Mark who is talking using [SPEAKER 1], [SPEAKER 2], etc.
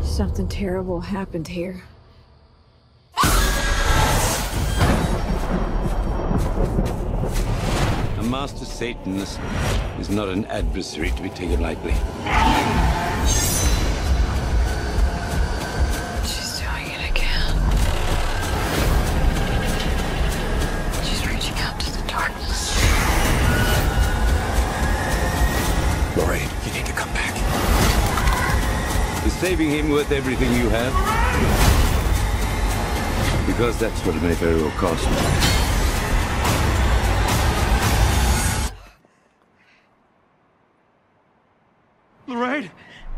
[SPEAKER 1] Something terrible happened here.
[SPEAKER 2] A master Satanist is not an adversary to be taken lightly.
[SPEAKER 1] She's doing it again. She's reaching out to the darkness.
[SPEAKER 3] Lorraine, you need to come back.
[SPEAKER 2] Is saving him worth everything you have? Because that's what it may very well cost me.
[SPEAKER 3] Lorraine!